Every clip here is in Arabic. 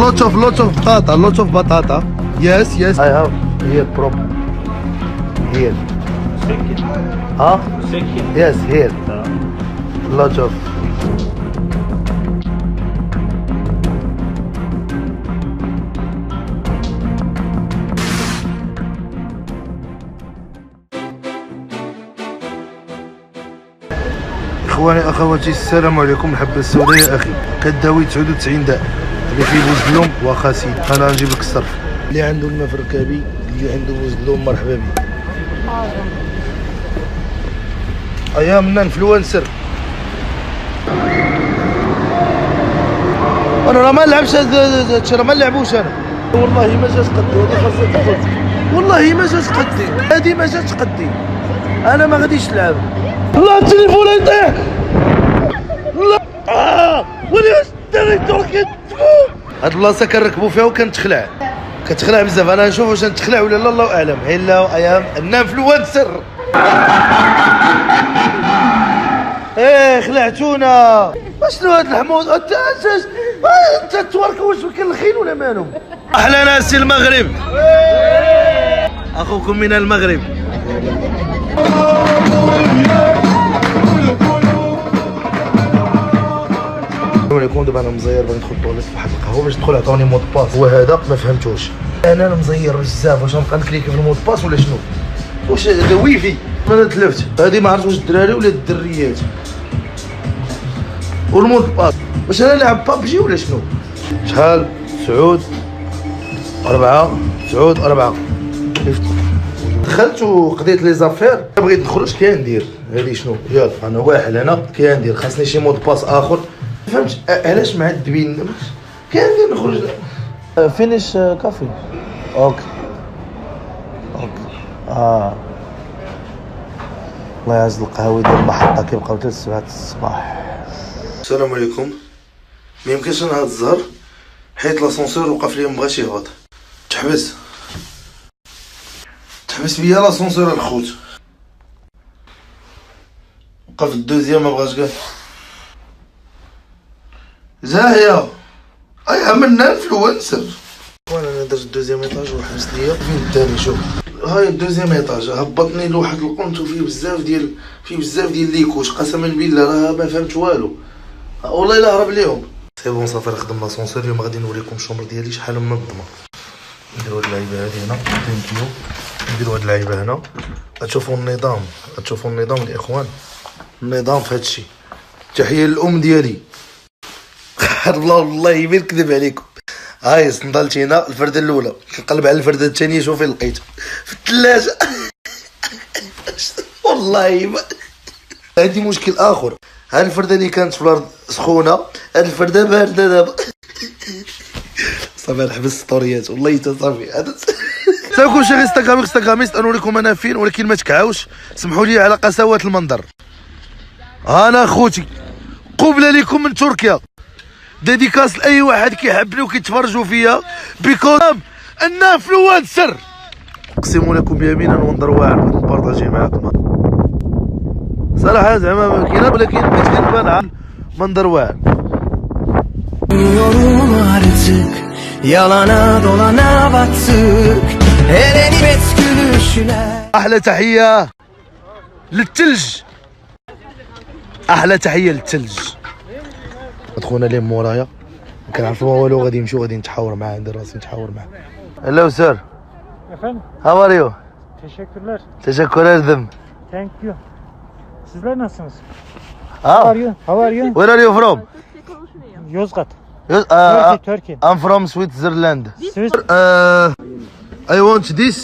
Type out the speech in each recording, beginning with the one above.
Lot of batata, lot of batata. Yes, yes. I have here problem. Here. Second. Huh? Second. Yes, here. Lot of. اخواني اخواتي السلام عليكم. الحبه السوداء يا اخي كداوي 99 داء اللي فيه بوزدلوم وخاسين. انا نجيب لك الصرف اللي عنده الماء في ركابي، اللي عنده بوزدلوم مرحبا بيه. ايام انفلونسر. انا راه ما نلعبش هادشي، راه ما نلعبوش انا. والله ما جات قدي هذه، خاصها تقول والله ما جات قدي هذه، ما جات قدي. انا ما غاديش نلعب. لا التليفون يطيح. لا ولي دري تركت. هاد البلاصه كنركبوا فيها وكنتخلع، كتخلع بزاف. انا نشوف واش نتخلع ولا لا، الله اعلم. هلا ايام الانفلونسر. ايه خلعتونا. شنو هاد الحموض؟ انت تورك واش مكلخين ولا مالهم؟ احلى ناس المغرب، اخوكم من المغرب. السلام عليكم. دابا انا مزير باغي ندخل لطوليت واحد القهوه باش ندخل. عطوني مود باس، هو هذا ما فهمتوش. انا مزير بزاف، واش غنبقى نكليك في المود باس ولا شنو؟ واش هذا ويفي؟ انا تلفت هذه، ما عرفت واش الدراري ولا الدريات. والمود باس واش انا نلعب بابجي ولا شنو؟ شحال؟ سعود 4 سعود 4. دخلت وقضيت لي زافير، بغيت ندخل اش كندير هادي شنو؟ يلا انا واحد هنا كندير، خاصني شي مود باس اخر. فهمت علاش معذبين؟ كندير نخرج فينيش كافي. اوكي الله يعز القهوي ديال المحطه كيبقاو حتى 7 الصباح. السلام عليكم. ما يمكنش نهار الزهر حيت لاسونسور وقف لي مبغاش يهبط. تحبس بيا لاسونسور الخوت، وقف الدوزيام ما بغاش كاع. زاهيه ايا منا انفلونسر. وانا درت الدوزيام ايطاج وحبس ليا فين الثاني. شوف هاي الدوزيام ايطاج هبطني لواحد القنت وفيه بزاف ديال ليكوش. قسما بالله راه ما فهمت والو، والله الا هرب ليهم. سي بون صافي نخدم لاسونسور. اليوم غادي نوريكم الشومبر ديالي شحال منظمه. نديرو هاد اللعيبه هادي هنا، ثانكيو. نديرو هاد اللعيبه هنا. غتشوفوا النظام، غتشوفوا النظام الاخوان، النظام في هادشي. تحيه للام ديالي. والله ما نكذب عليكم. هاي صندلتي هنا الفرده الاولى، كنقلب على الفرده الثانيه. شوفي لقيت في الثلاجه. والله ما عندي مشكل اخر. هاد الفرده اللي كانت في الارض سخونه، هاد الفرده بارده دابا. صافي نحبس ستوريات والله حتى صافي. هذا ساكو شي انستغراميست نوريكم انا فين، ولكن ما تكعاوش. سمحوا لي على قساوه المنظر. انا خوتي قبله لكم من تركيا، ديديكاس لاي واحد كيحبني وكيتفرجوا فيا بيكون انا انفلونسر. اقسم لكم بيمين المنظر واعر، نبارطاجي معاكم صراحه. زعما ما كاينه، ولكن بغيت كنبان منظر واعر. احلى تحيه للثلج، احلى تحيه للثلج. خونا اللي مورايا ما كنعرف ما والو، غادي نمشيو غادي نتحاور معاه، ندير راسي نتحاور معاه. هلو سير. Efendim? How are you? Teşekkürler. Teşekkür ederim. Thank you. Sizler nasılsınız? Ah. How are you? How are you? Where are you from? Yozgat. Turkey. I'm from Switzerland. I want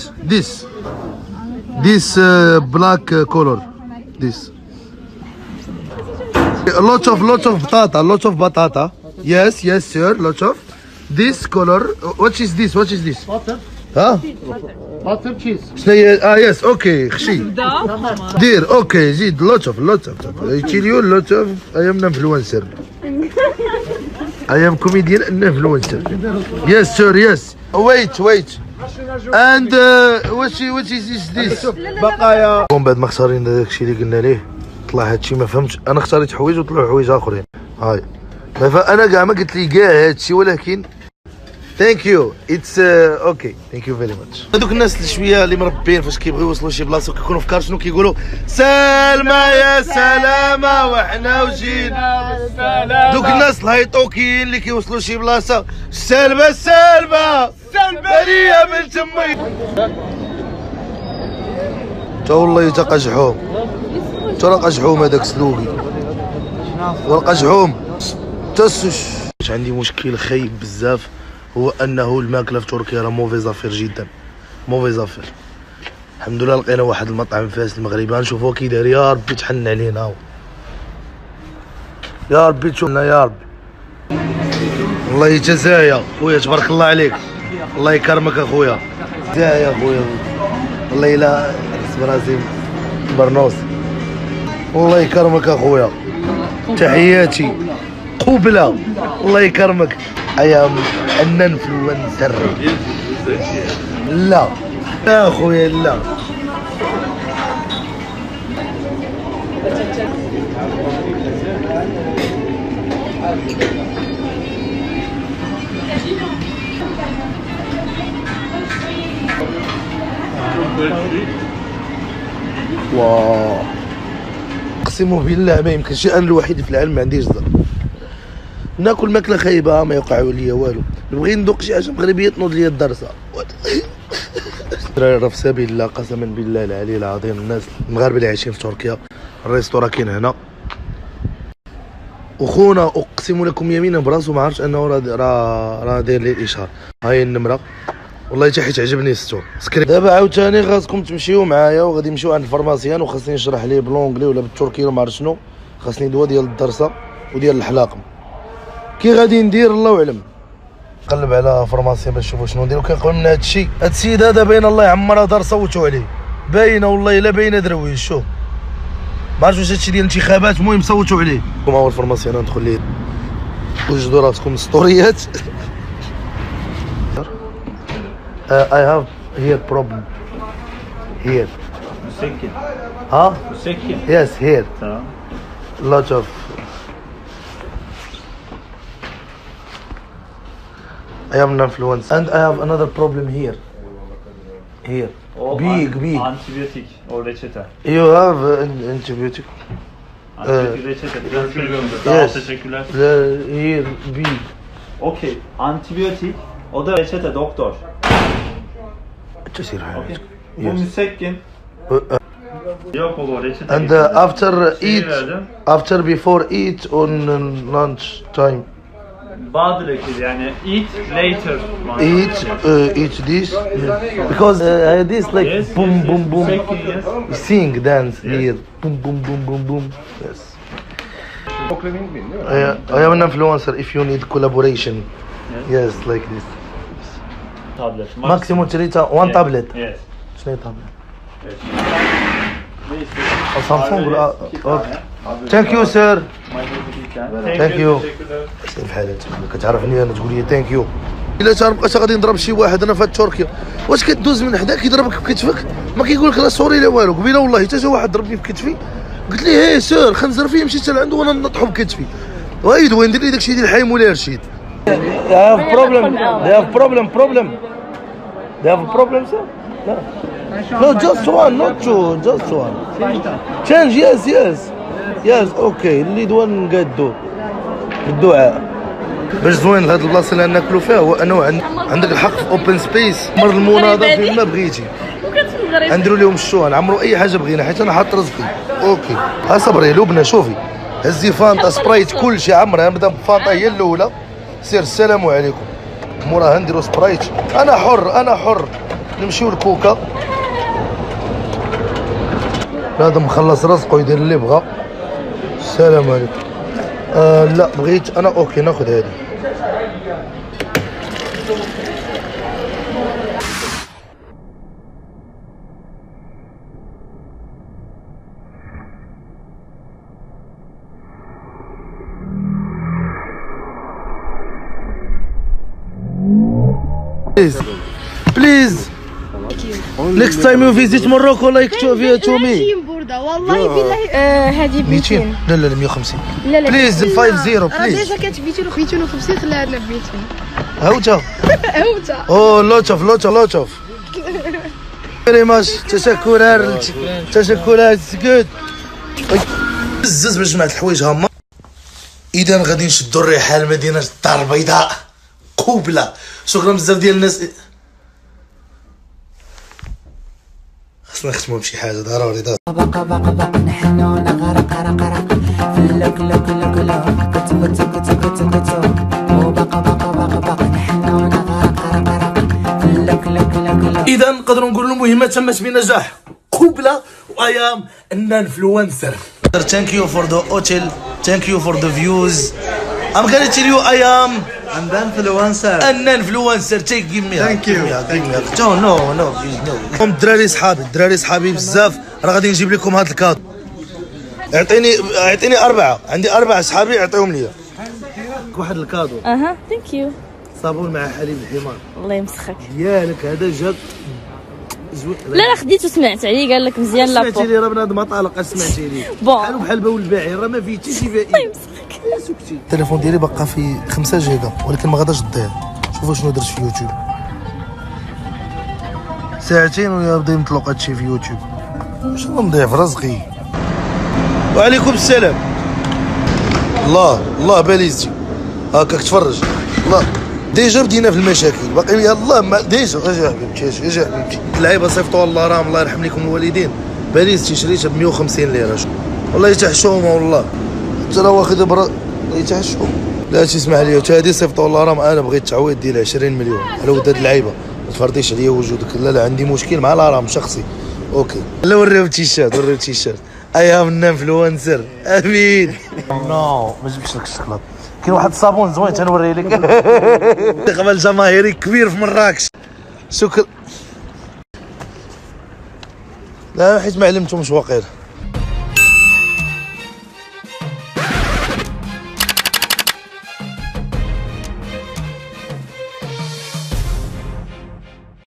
this black color. This. Lot of batata. Yes, sir. Lot of this color. What is this? Butter. Huh? Butter cheese. Yes. Okay. خشي. دير. Okay. زيد. Lot of. I tell you lot of. I am an influencer. I am comedian and influencer. Yes, sir. Yes. Wait. And what is this? بقايا. بعد ما اختارين داكشي اللي قلنا ليه، طلع هادشي ما فهمتش. انا اختاريت حوايج وطلعوا حوايج اخرين. هاي انا كاع ما قلت لي كاع هادشي، ولكن ثانك يو اتس اوكي ثانك يو فيري ماتش. هذوك الناس اللي شويه اللي مربين فاش كيبغيو يوصلوا شي بلاصه وكيكونوا في كار شنو كيقولوا؟ سلمى يا سلامه وحنا وجينا. دوك الناس الهيطوكيين اللي كيوصلوا شي بلاصه سلمى سلمى بريه من تمي. تا والله تا قجحوم تا قجحوم هذاك سلوقي والقجحوم تسش. عندي مشكل خايب بزاف هو انه الماكله في تركيا راه موفي زافير جدا موفي زافير. الحمد لله لقينا واحد المطعم فاس المغربي غنشوفوه كي داير. يا ربي تحن علينا يا ربي تشوفنا يا ربي. الله يجزايا خويا تبارك الله عليك الله يكرمك اخويا. جزايا اخويا والله الا حسب راسي برنوس. الله يكرمك اخويا تحياتي قبلة الله يكرمك. ايام الانفلونسر لا لا اخويا لا. واو اقسم بالله ما يمكنش انا الوحيد في العالم ما عنديش زر. ناكل ماكله خايبه ما يوقع ليا والو. نبغي ندوق شي حاجه مغربيه تنوض ليا الدرسه. راه في سبيل الله قسما بالله العلي العظيم. الناس المغاربه اللي عايشين في تركيا الريستورا كاين هنا وخونا اقسم لكم يمينا براسو ما عرفش انه راه داير لي الاشهار. هاي النمره والله حتى حيت عجبني الستور سكريبت. دابا عاوتاني خاصكم تمشيو معايا وغادي نمشيو عند الفارماسيان وخاصني نشرح ليه بلونجلي ولا بالتركي ولا ما عرفت شنو. خاصني دواء ديال الدرسه وديال الحلاقم. كي غادي ندير الله اعلم. نقلب على فارماسيان باش نشوفوا شنو نديرو. كنقول من هاد الشيء هاد السيد هذا باين الله يعمرها دار صوتوا عليه باينه والله الا باينه درويش. شوف ما عرفتش واش هادشي ديال الانتخابات المهم صوتوا عليه. كما هو الفارماسيان ندخل ليه وجدوا راسكم ستوريات. I have here problem here. مسكن. ها؟ مسكن. Yes here. تمام. Lot of. I am an influencer and I have another problem here. Here. Big. Antibiyotik o reçete. You have antibiotic. Antibiyotik reçete. Yes. Teşekkürler. Here big. Okey. Antibiyotik o da reçete doktor. تسير حالك. Bu müsekkin. Yok baba reçete. And after before eat on lunch time. Bazı reçete yani eat later. Eat this because this like Yes, boom yes, boom yes. boom. Müsekkin, yes. Sing dance Yes. here boom boom boom boom boom. Yes. I am an influencer. If you need collaboration, yes, like this. Tablet. Maximum 1 tablet. Yes. شنو tablet? Yes. Samsung ولا Thank you sir. Thank you. شنو بحال انت كتعرفني انا تقول لي ثانك يو. الا تنبقى غادي نضرب شي واحد انا في تركيا واش كدوز من حدا كيضربك في كتفك ما كيقول لك لا سوري لا والو. قبيله والله حتى جا واحد ضربني في كتفي قلت ليه هي سير خنزر فيه مشيت لعنده وانا نطحو بكتفي وعيد وين ندير لي داكشي ديال الحي مولاي رشيد. They have problem sir? No, just one, not two, just one. Change, yes, okay. اللي دوان نقادو بالدعاء باش زوين لهاد البلاصه اللي ناكلو فيها هو انه عندك الحق في اوبن سبيس مر المناضل فين ما بغيتي. نديرو لهم الشو نعمرو اي حاجه بغينا حيت انا حاط رزقي. اوكي اصبري لبنى شوفي هزي فانطا سبرايت كلشي عمرها نبدا بفانطا هي الاولى. سير السلام عليكم موراها نديرو سبرايت. انا حر نمشيو لكوكا. هذا مخلص رزقه يدير اللي بغا. السلام عليكم. لا بغيت انا اوكي ناخذ هذه. Please. Next time you visit Morocco like to me. burada والله بالله هذه 200 لا 150 لا بليز 50 راه بليز. ديجا كانت 250 خليها لنا ب 200. هوجة هوجة. اوه لوتشوف فيري ماتش. تشكرات جود. بزز مجموعة الحوايج هما. اذا غادي نشدو الرحال لمدينة الدار البيضاء قبلة. شكرا بزاف ديال الناس. خصنا نختمو بشي حاجة ضروري. بقى نحنو نغرق رق في اللوك لوك لوك لوك كتو وبقى نحنو نغرق في اللوك لوك لوك لوك. اذا نقدروا نقولوا المهمه تمت بنجاح قبله وايام ان انفلونسر. Thank you for the hotel. Thank you for the views. I'm gonna tell you I am And then influencer. an influencer. Give me. Thank you. No. الدراري صحابي بزاف. راه غادي نجيب لكم هاد الكاد. اعطيني 4. عندي 4 صحابي اعطيهم لي. واحد الكادو. اها ثانك يو. صابون مع حليب الحمار. الله يمسخك. ديالك هذا جد زوين. لا خديت وسمعت عليه قال لك مزيان لابو. سمعتي لي راه بنادم طالق. سمعتي لي بون بحال بول الباعي راه ما فيه حتى شي فائده. الله يمسخك. سكتي. التليفون ديالي بقى فيه 5 جيجا ولكن ما غاداش تضيع. شوفوا شنو درت في يوتيوب. ساعتين ويا بدا يمطلق هادشي في يوتيوب. شنو نضيع في رزقي. وعليكم السلام. الله باليزتي هاكاك تفرج. الله ديجا بدينا في المشاكل باقي. يلاه ما ديجا اجي حبيبتي اللعيبه صيفطوا الله راهم الله يرحم لكم الوالدين. باليزتي شريتها ب 150 ليره. والله يتحشوهم والله. حتى راه واخد برا يتحشوهم. لا تسمح لي حتى هادي صيفطوا الله راهم. انا بغيت تعويض ديال 20 مليون على ود هاد اللعيبه. ما تفرضيش عليا وجودك. لا عندي مشكل مع الارام شخصي. اوكي لا وريو التيشيرت. ايام الانفلونسر امين. نو ما جبتش لك الشكلاط. كاين واحد الصابون زوين تنوريه لك. استقبال جماهيري كبير في مراكش. شكرا. لا حيت ما علمتهمش واقيلا.